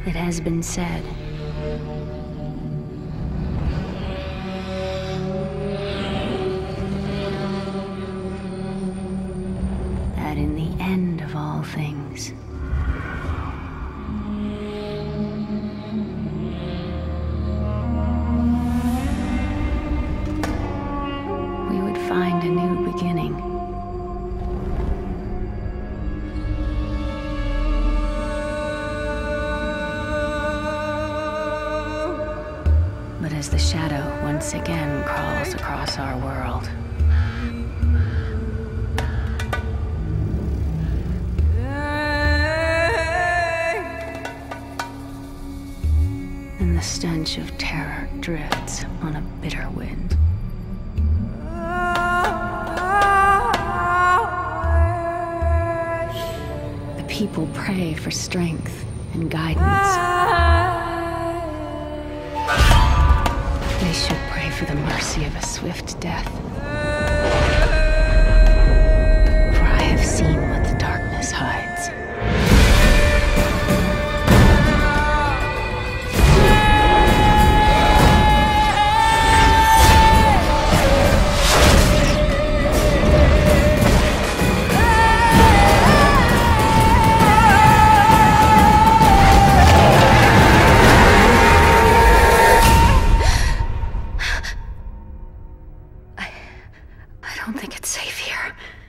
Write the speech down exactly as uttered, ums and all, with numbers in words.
It has been said that in the end of all things, we would find a new beginning. But as the shadow once again crawls across our world, and the stench of terror drifts on a bitter wind, the people pray for strength and guidance. They should pray for the mercy of a swift death. For I have seen what the darkness hides. I don't think it's safe here.